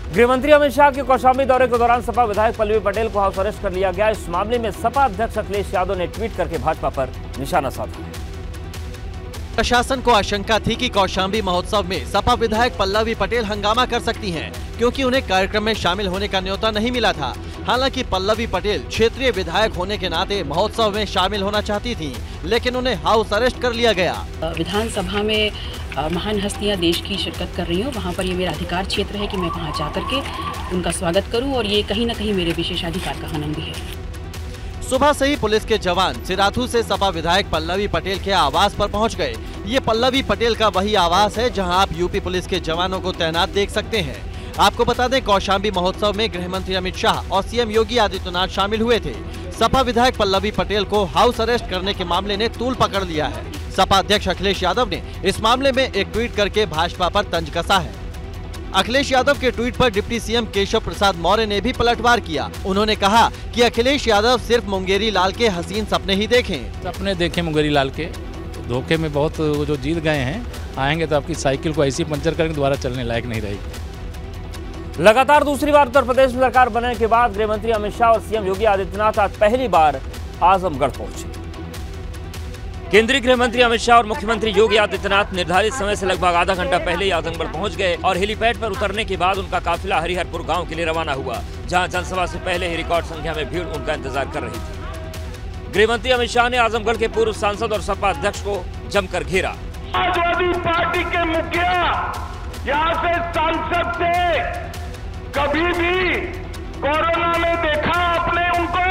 गृहमंत्री अमित शाह के कौशाम्बी दौरे के दौरान सपा विधायक पल्लवी पटेल को हाउस अरेस्ट कर लिया गया। इस मामले में सपा अध्यक्ष अखिलेश यादव ने ट्वीट करके भाजपा पर निशाना साधा। प्रशासन को आशंका थी कि कौशाम्बी महोत्सव में सपा विधायक पल्लवी पटेल हंगामा कर सकती हैं, क्योंकि उन्हें कार्यक्रम में शामिल होने का न्योता नहीं मिला था। हालांकि पल्लवी पटेल क्षेत्रीय विधायक होने के नाते महोत्सव में शामिल होना चाहती थी, लेकिन उन्हें हाउस अरेस्ट कर लिया गया। विधानसभा में महान हस्तियां देश की शिरकत कर रही हूँ, वहाँ पर ये मेरा अधिकार क्षेत्र है कि मैं वहाँ जाकर के उनका स्वागत करूँ, और ये कहीं न कहीं मेरे विशेषाधिकार का हनन भी है। सुबह से ही पुलिस के जवान सिराथू से सपा विधायक पल्लवी पटेल के आवास पर पहुंच गए। ये पल्लवी पटेल का वही आवास है जहां आप यूपी पुलिस के जवानों को तैनात देख सकते हैं। आपको बता दें, कौशाम्बी महोत्सव में गृह मंत्री अमित शाह और सीएम योगी आदित्यनाथ शामिल हुए थे। सपा विधायक पल्लवी पटेल को हाउस अरेस्ट करने के मामले ने तूल पकड़ लिया है। सपा अध्यक्ष अखिलेश यादव ने इस मामले में एक ट्वीट करके भाजपा पर तंज कसा है। अखिलेश यादव के ट्वीट पर डिप्टी सीएम केशव प्रसाद मौर्य ने भी पलटवार किया। उन्होंने कहा कि अखिलेश यादव सिर्फ मुंगेरी लाल के हसीन सपने ही देखें। सपने देखें मुंगेरी लाल के, धोखे में बहुत जो जीत गए हैं, आएंगे तो आपकी साइकिल को ऐसी पंचर करेंगे दोबारा चलने लायक नहीं रहेगी। लगातार दूसरी बार उत्तर प्रदेश में सरकार बनने के बाद गृह मंत्री अमित शाह और सीएम योगी आदित्यनाथ आज पहली बार आजमगढ़ पहुंचे। केंद्रीय गृह मंत्री अमित शाह और मुख्यमंत्री योगी आदित्यनाथ निर्धारित समय से लगभग आधा घंटा पहले ही आजमगढ़ पहुंच गए और हेलीपैड पर उतरने के बाद उनका काफिला हरिहरपुर गांव के लिए रवाना हुआ, जहां जनसभा से पहले ही रिकॉर्ड संख्या में भीड़ उनका इंतजार कर रही थी। गृह मंत्री अमित शाह ने आजमगढ़ के पूर्व सांसद और सपा अध्यक्ष को जमकर घेरा। समाजवादी पार्टी के मुखिया यहाँ से सांसद थे, कभी भी कोरोना में देखा आपने उनको?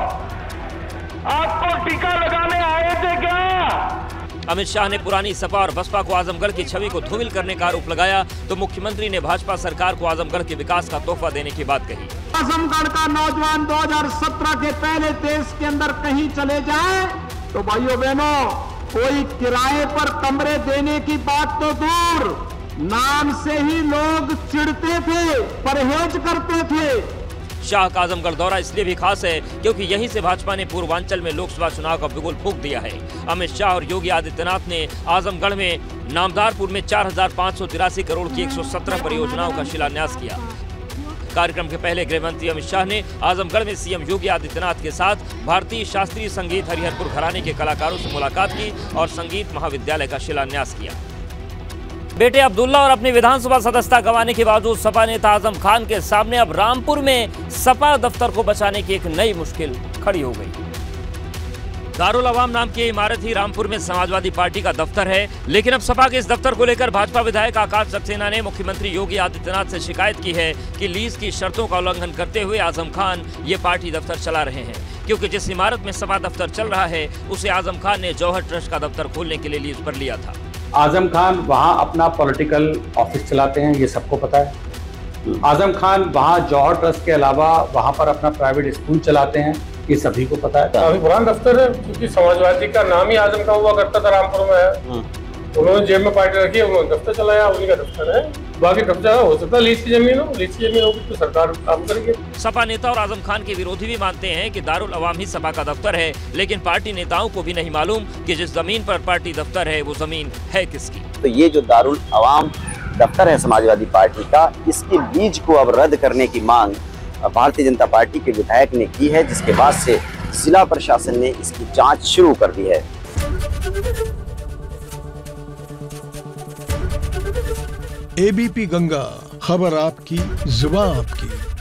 आपको टीका लगाने आए थे क्या? अमित शाह ने पुरानी सपा और बसपा को आजमगढ़ की छवि को धूमिल करने का आरोप लगाया, तो मुख्यमंत्री ने भाजपा सरकार को आजमगढ़ के विकास का तोहफा देने की बात कही। आजमगढ़ का नौजवान 2017 के पहले देश के अंदर कहीं चले जाए तो भाइयों बहनों, कोई किराए पर कमरे देने की बात तो दूर, नाम से ही लोग चिढ़ते थे, परहेज करते थे। शाह का आजमगढ़ दौरा इसलिए भी खास है क्योंकि यहीं से भाजपा ने पूर्वांचल में लोकसभा चुनाव का बिगुल फूंक दिया है। अमित शाह और योगी आदित्यनाथ ने आजमगढ़ में नामदारपुर में 4,583 करोड़ की 117 परियोजनाओं का शिलान्यास किया। कार्यक्रम के पहले गृह मंत्री अमित शाह ने आजमगढ़ में सीएम योगी आदित्यनाथ के साथ भारतीय शास्त्रीय संगीत हरिहरपुर घराने के कलाकारों से मुलाकात की और संगीत महाविद्यालय का शिलान्यास किया। बेटे अब्दुल्ला और अपनी विधानसभा सदस्यता गंवाने के बावजूद सपा नेता आजम खान के सामने अब रामपुर में सपा दफ्तर को बचाने की एक नई मुश्किल खड़ी हो गई। दारुल अवाम नाम की इमारत ही रामपुर में समाजवादी पार्टी का दफ्तर है, लेकिन अब सपा के इस दफ्तर को लेकर भाजपा विधायक आकाश सक्सेना ने मुख्यमंत्री योगी आदित्यनाथ से शिकायत की है कि लीज की शर्तों का उल्लंघन करते हुए आजम खान ये पार्टी दफ्तर चला रहे हैं, क्योंकि जिस इमारत में सपा दफ्तर चल रहा है उसे आजम खान ने जौहर ट्रस्ट का दफ्तर खोलने के लिए लीज पर लिया था। आजम खान वहाँ अपना पॉलिटिकल ऑफिस चलाते हैं, ये सबको पता है। आजम खान वहाँ जौहर ट्रस्ट के अलावा वहाँ पर अपना प्राइवेट स्कूल चलाते हैं, ये सभी को पता है। काफी पुराना दफ्तर है, क्योंकि समाजवादी का नाम ही आजम का हुआ करता था, रामपुर में है। उन्होंने जेब में पार्टी रखी है, उन्होंने दफ्तर चलाया, उन्हीं का दफ्तर है। बाकी दफ्तर हो सकता है लीज की जमीन हो, लीज की जमीन होगी तो सरकार काम करेगी। सपा नेता और आजम खान के विरोधी भी मानते हैं कि दारुल अवाम ही सपा का दफ्तर है, लेकिन पार्टी नेताओं को भी नहीं मालूम कि जिस जमीन पर पार्टी दफ्तर है वो जमीन है किसकी। तो ये जो दारुल अवाम दफ्तर है समाजवादी पार्टी का, इसकी लीज को अब रद्द करने की मांग भारतीय जनता पार्टी के विधायक ने की है, जिसके बाद से जिला प्रशासन ने इसकी जांच शुरू कर दी है। एबीपी गंगा, खबर आपकी, जुबान आपकी।